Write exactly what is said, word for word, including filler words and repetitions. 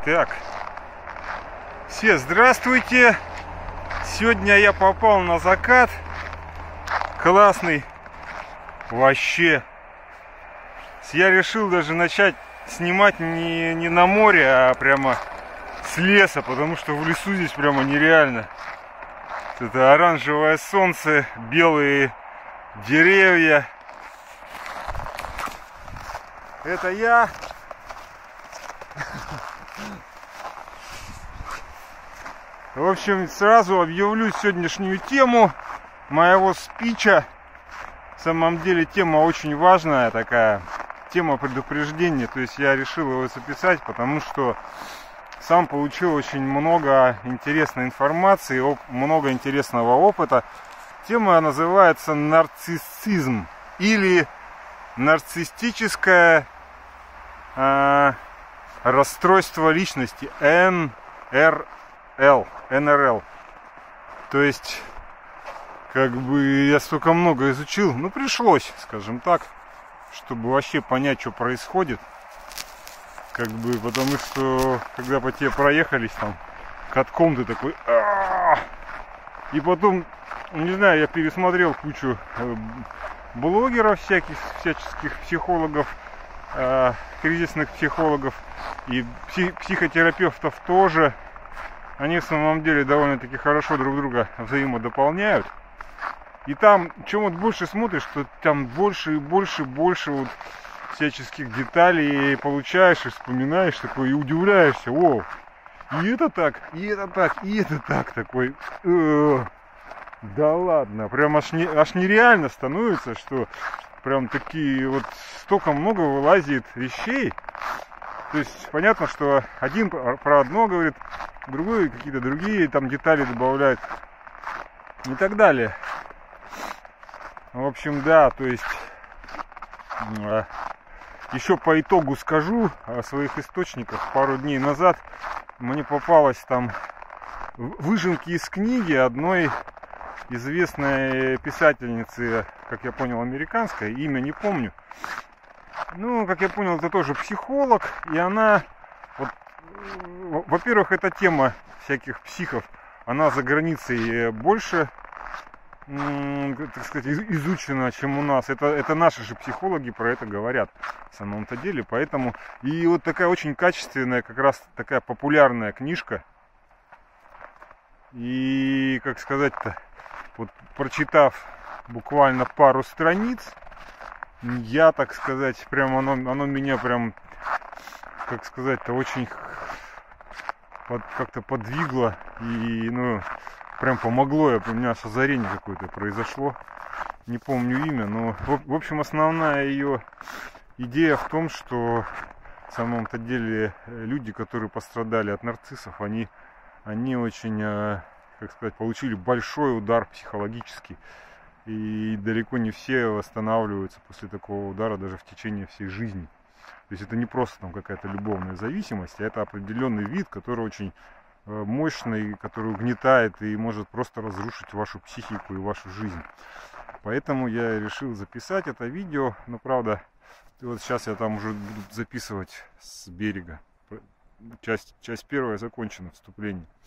Так, все здравствуйте. Сегодня я попал на закат. Классный. Вообще. Я решил даже начать снимать не, не на море, а прямо с леса, потому что в лесу здесь прямо нереально. Это оранжевое солнце, белые деревья. Это я. В общем, сразу объявлю сегодняшнюю тему моего спича. В самом деле тема очень важная такая, тема предупреждения. То есть я решил его записать, потому что сам получил очень много интересной информации, много интересного опыта. Тема называется нарциссизм или нарциссическое э, расстройство личности, эн эр эл, эн эр эл. То есть, как бы я столько много изучил, ну пришлось, скажем так, чтобы вообще понять, что происходит. Как бы, потому что, когда по тебе проехались там катком, ты такой... А-а-а! И потом, не знаю, я пересмотрел кучу блогеров всяких, всяческих психологов, э, кризисных психологов и псих, психотерапевтов тоже. Они в самом деле довольно-таки хорошо друг друга взаимодополняют. И там, чем вот больше смотришь, что там больше и больше, больше вот всяческих деталей получаешь и вспоминаешь такой, и удивляешься. О, и это так, и это так, и это так, такой. Э-э, да ладно, прям аж, не, аж нереально становится, что прям такие вот столько много вылазит вещей. То есть понятно, что один про одно говорит, другой какие-то другие там детали добавляет и так далее. В общем, да, то есть еще по итогу скажу о своих источниках. Пару дней назад мне попалась там выжимки из книги одной известной писательницы, как я понял, американской, имя не помню. Ну, как я понял, это тоже психолог, и она, вот, во-первых, эта тема всяких психов, она за границей больше, так сказать, изучена, чем у нас. Это, это наши же психологи про это говорят в самом-то деле, поэтому, и вот такая очень качественная, как раз такая популярная книжка, и, как сказать-то, вот прочитав буквально пару страниц, я, так сказать, прям оно, оно меня прям, как сказать-то, очень под, как-то подвигло и, ну, прям помогло. Я, у меня аж озарение какое-то произошло. Не помню имя, но, в, в общем, основная ее идея в том, что в самом-то деле люди, которые пострадали от нарциссов, они, они очень, как сказать, получили большой удар психологический. И далеко не все восстанавливаются после такого удара даже в течение всей жизни. То есть это не просто там какая-то любовная зависимость, а это определенный вид, который очень мощный, который угнетает и может просто разрушить вашу психику и вашу жизнь. Поэтому я решил записать это видео. Но правда, вот сейчас я там уже буду записывать с берега. Часть, часть первая закончена, вступление.